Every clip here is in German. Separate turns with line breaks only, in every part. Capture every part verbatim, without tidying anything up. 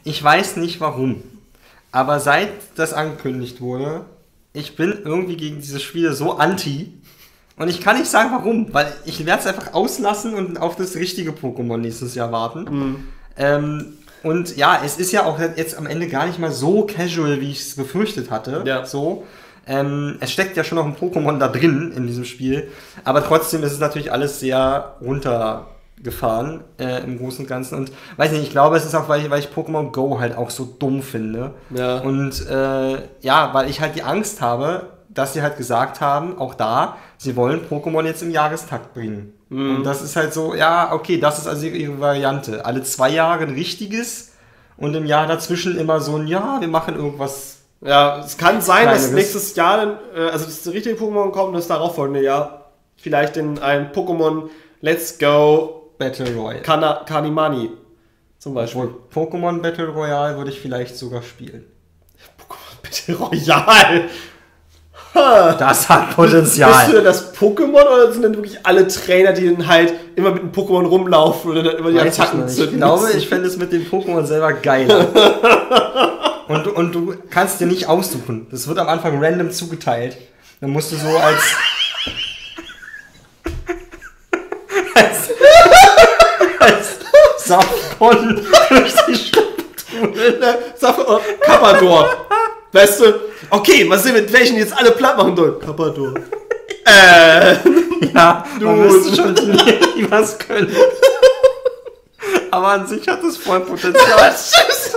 Ich weiß nicht warum, aber seit das angekündigt wurde, ich bin irgendwie gegen diese Spiele so anti. Und ich kann nicht sagen warum, weil ich werde es einfach auslassen und auf das richtige Pokémon nächstes Jahr warten. Mhm. Ähm, und ja, es ist ja auch jetzt am Ende gar nicht mal so casual, wie ich es befürchtet hatte. Ja. So. Ähm, es steckt ja schon noch ein Pokémon da drin in diesem Spiel, aber trotzdem ist es natürlich alles sehr runtergefahren äh, im Großen und Ganzen. Und weiß nicht, ich glaube, es ist auch, weil ich, weil ich Pokémon Go halt auch so dumm finde. Ja. Und äh, ja, weil ich halt die Angst habe, dass sie halt gesagt haben, auch da, sie wollen Pokémon jetzt im Jahrestakt bringen. Mhm. Und das ist halt so, ja, okay, das ist also ihre Variante. Alle zwei Jahre ein richtiges und im Jahr dazwischen immer so ein, ja, wir machen irgendwas.
Ja, es kann sein, Kleineres. Dass nächstes Jahr, also das richtige Pokémon kommt und das darauffolgende Jahr vielleicht in ein Pokémon Let's Go
Battle Royale.
Kana- Kanimani zum Beispiel.
Pokémon Battle Royale würde ich vielleicht sogar spielen.
Pokémon Battle Royale?
Das hat Potenzial.
Bist du denn das Pokémon oder sind denn wirklich alle Trainer, die dann halt immer mit dem Pokémon rumlaufen oder dann immer die
Weiß
Attacken
zünden? Ich glaube, ich fände es mit dem Pokémon selber geiler. und, und du kannst dir nicht aussuchen. Das wird am Anfang random zugeteilt. Dann musst du so als... als... als Safkon durch die Stadt.
Safkon, Carpador. Weißt du, okay, mal sehen, mit welchen jetzt alle platt machen sollen. Carpador.
äh, ja, du musst schon die was können. Aber an sich hat es voll Potenzial.
Tschüss.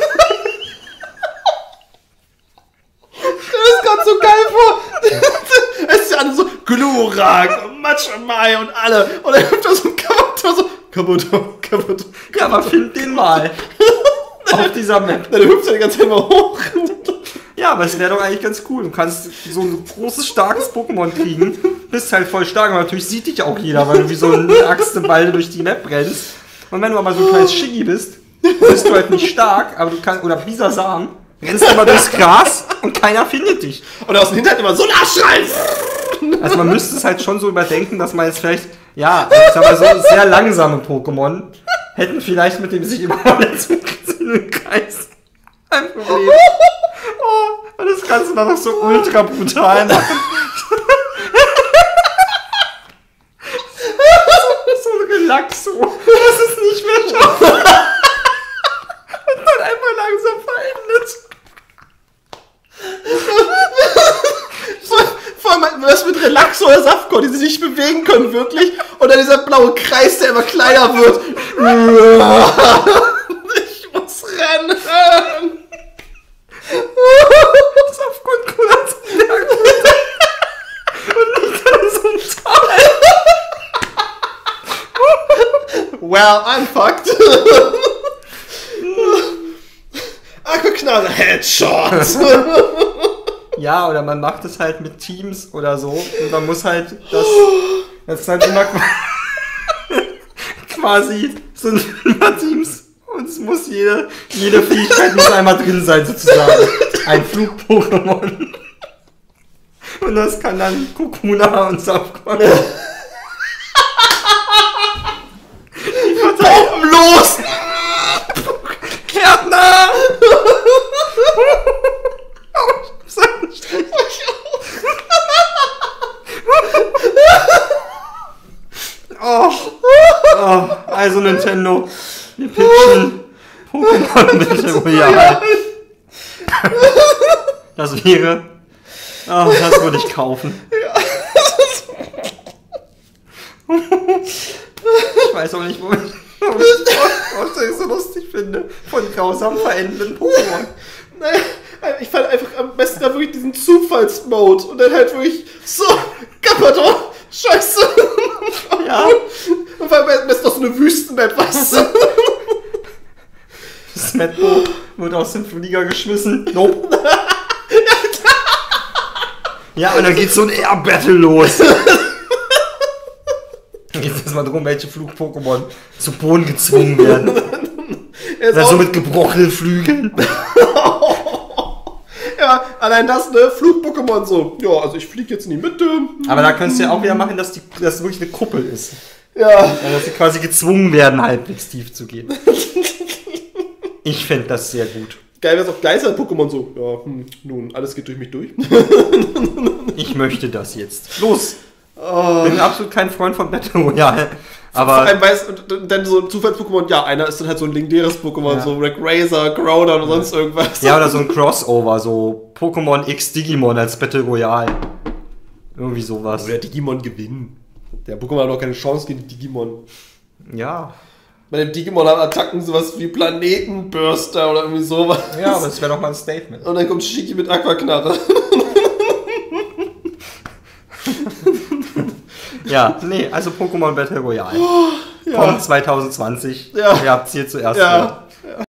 Das kommt so geil vor. Es ist ja alles so Glurak, Matschamai und alle. Und dann kommt da so ein Carpador so. Carpador, Carpador.
Ja, aber find den mal. Auf dieser Map.
Dann hüpft er die ganze Zeit mal hoch.
Ja, aber es wäre doch eigentlich ganz cool. Du kannst so ein großes, starkes Pokémon kriegen. Bist halt voll stark, aber natürlich sieht dich auch jeder, weil du wie so eine Axt im Walde durch die Map rennst. Und wenn du aber so ein kleines Shiggy bist, bist du halt nicht stark, aber du kannst, oder Bisasam, rennst immer durchs Gras und keiner findet dich.
Und aus dem Hintern immer so nachschreien.
Also man müsste es halt schon so überdenken, dass man jetzt vielleicht, ja, ich sag mal so, sehr langsame Pokémon hätten vielleicht mit dem sich immer im Kreis ein Problem. Oh, und das Ganze dann noch so ultra brutal machen. so, so ein Relaxo, das ist nicht mehr schaffen. Und dann einfach langsam verendet.
Vor allem das mit Relaxo oder Safkon, die sich nicht bewegen können, wirklich. Und dann dieser blaue Kreis, der immer kleiner wird. Ich muss rennen.
Safkon kullert und liegt an so einem Tal.
Well, I'm fucked. Aquaknarre, Headshots.
Ja, oder man macht es halt mit Teams oder so und man muss halt das, das ist halt immer quasi so ein Teams und es muss jede, jede Fähigkeit muss einmal drin sein sozusagen. Ein Flug-Pokémon. Und das kann dann Kokuna und Safkon.
Bomben los!
Gärtner! Oh. Oh, also Nintendo, wir pitchen Pokémon Battle Royale. Das wäre, oh, das würde ich kaufen. Ich weiß auch nicht, wo ich es so lustig finde, von grausam verendenden Pokémon.
Naja, ich fand einfach am besten da wirklich diesen Zufallsmode und dann halt wirklich so, Carpador, scheiße.
Ja.
Und vor allem ist doch so eine Wüstenmap, weißt du?
Smetbo wird aus dem Flieger geschmissen. Nope. Ja, und dann geht so ein Air-Battle los. Dann geht es erstmal darum, welche Flug-Pokémon zu Boden gezwungen werden. Ja, so mit gebrochenen Flügeln.
Ja, allein das, ne? Flug-Pokémon so. Ja, also ich fliege jetzt in die Mitte.
Aber da könntest du ja auch wieder machen, dass die, dass wirklich eine Kuppel ist.
Ja.
Ja. Dass sie quasi gezwungen werden, halbwegs tief zu gehen. Ich fände das sehr gut.
Geil wäre es auch Geister-Pokémon so. Ja, hm, nun, alles geht durch mich durch.
Ich möchte das jetzt. Los!
Oh.
Bin absolut kein Freund von Battle Royale. Aber
Vor allem weiß, und dann so ein Zufalls-Pokémon, ja, einer ist dann halt so ein legendäres Pokémon,
Ja.
so Rayquaza, Groudon oder sonst irgendwas.
ja, oder so ein Crossover, so Pokémon X Digimon als Battle Royale. Irgendwie sowas.
Oder Digimon gewinnen. Der Pokémon hat doch keine Chance gegen Digimon.
Ja.
Bei dem Digimon haben Attacken sowas wie Planetenburster oder irgendwie sowas.
Ja, aber das wäre doch mal ein Statement.
Und dann kommt Shiki mit Aquaknarre.
Ja, nee, also Pokémon Battle Royale.
Oh, ja.
Kommt zwanzig zwanzig.
Ja.
Ihr habt es hier zuerst
Ja.
gehört.